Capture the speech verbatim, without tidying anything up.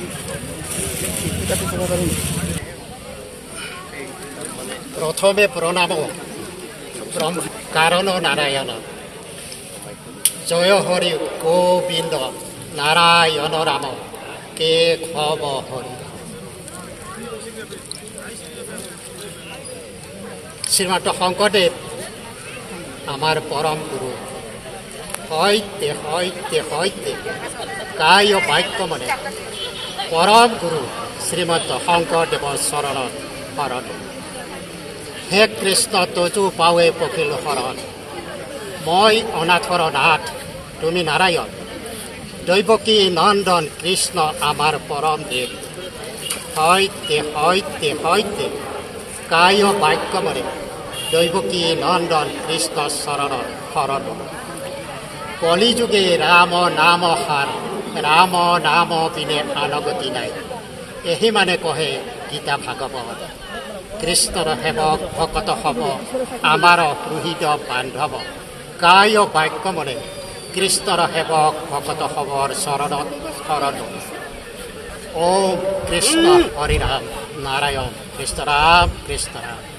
প্রথমে প্রণাম ব্রহ্ম কারণ নারায়ণ জয় হরি গোবিন্দ নারায়ণ রাম কে খব হরি। শ্রীমন্ত শংকৰদেৱ আমাৰ পৰম গুৰু সৈতে সৈতে সৈতে কায় বাক্য মানে পৰম গুৰু শ্ৰীমন্ত শংকৰদেৱৰ চৰণত শৰণ। হে কৃষ্ণ তজু পাৱে পখিল শৰণ, মই অনাথৰ নাথ তুমি নাৰায়ণ। দৈৱকী নন্দন কৃষ্ণ আমাৰ পৰম দেৱ, সৈতে সৈতে সৈতে কায় বাক্য মানে দৈৱকী নন্দন কৃষ্ণ চৰণত শৰণ। কলিযুগে ৰাম নাম সাৰ, ৰাম নাম বিনে আনগতি নাই, এহি মানে কহে গীতা ভাগৱত। কৃষ্ণৰ সেৱক ভকত হ'ব আমাৰ সুহৃদ বান্ধৱ, কায় বাক্য মানে কৃষ্ণৰ সেৱক ভকত হ'বৰ চৰণত শৰণ। ওম কৃষ্ণ হৰি ৰাম নাৰায়ণ কৃষ্ণ ৰাম কৃষ্ণ ৰাম।